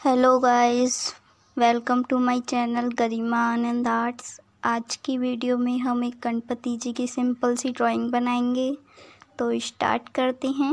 Hello guys, welcome to my channel Garima Anand arts. आज की video में हम एक गणपति जी की सिंपल सी ड्राइंग बनाएंगे, तो स्टार्ट करते हैं।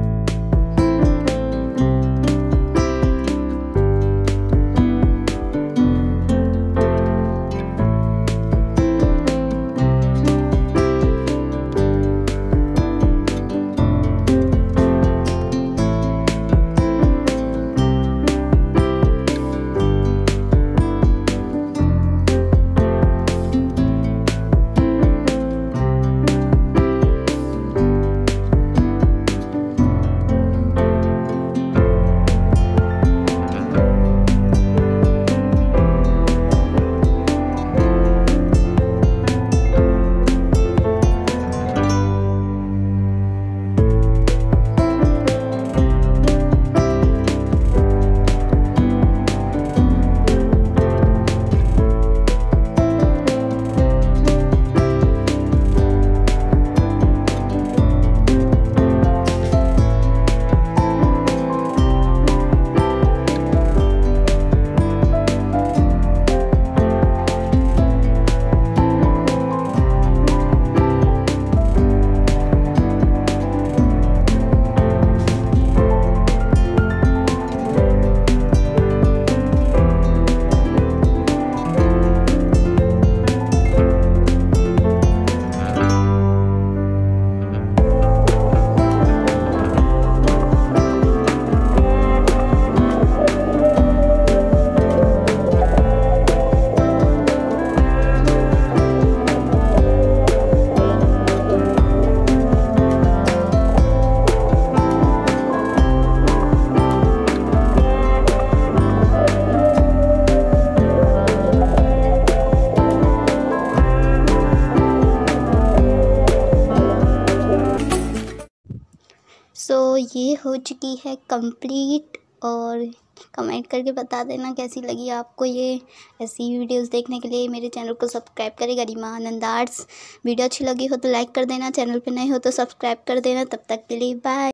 ये हो चुकी है कंप्लीट, और कमेंट करके बता देना कैसी लगी आपको। ये ऐसी वीडियोस देखने के लिए मेरे चैनल को सब्सक्राइब करें, गरिमा आनंद आर्ट्स। वीडियो अच्छी लगी हो तो लाइक कर देना, चैनल पे नए हो तो सब्सक्राइब कर देना। तब तक के लिए बाय।